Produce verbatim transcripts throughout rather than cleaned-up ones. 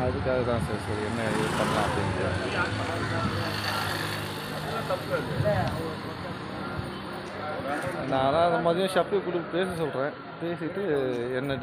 அதுக்காக தான் சார் சரி என்ன இது பண்ணலாம் அப்படின்ட்டு. நான் தான் அந்த மதியம் ஷஃபி கொடுத்து பேச சொல்கிறேன். பேசிட்டு என்ன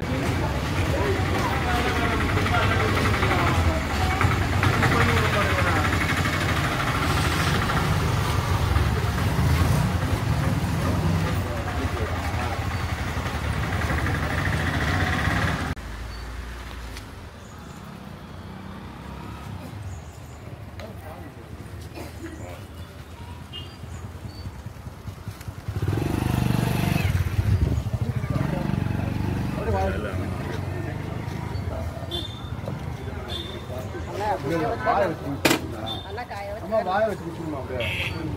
வாய வச்சு குடிச்சுமா அப்படியே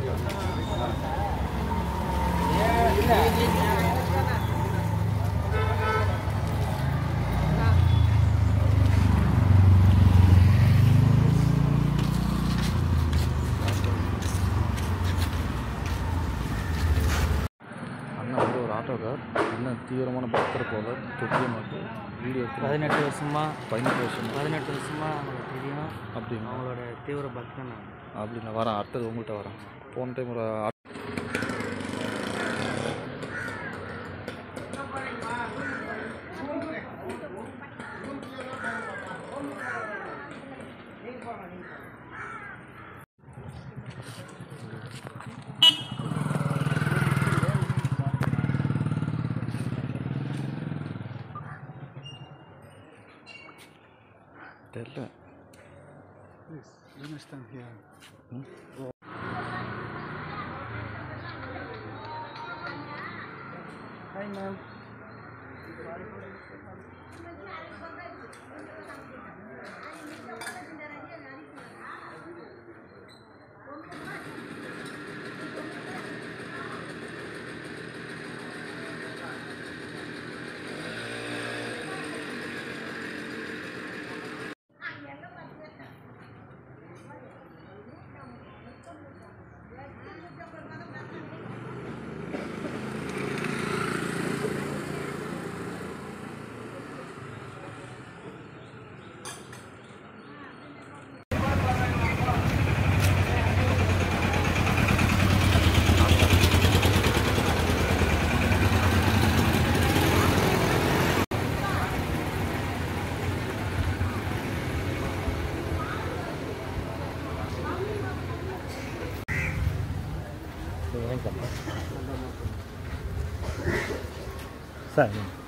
அண்ணன் வந்து ஒரு ஆட்டோக்கார் அண்ணன் தீவிரமான பக்தர் போல துக்கியமாக வீடியோ பதினெட்டு வருஷமா பதினெட்டு வருஷம் பதினெட்டு வருஷமா அவங்களுக்கு தெரியும் அப்படின்னா அவங்களோட தீவிர பக்தன் நான். அப்படி நான் வரேன் அடுத்தது உங்கள்கிட்ட வரேன். போன டைம் ஒரு தெரியல. Yes, you understand here. Hmm? Hi ma'am. Saan?